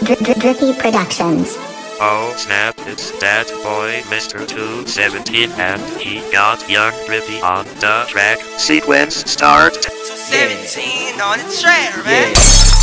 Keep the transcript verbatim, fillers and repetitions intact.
Dri Dri Drippy Productions. Oh snap, it's that boy Mister two seventeen and he got young Drippy on the track. Sequence start. two seventeen on the track, man. Yeah.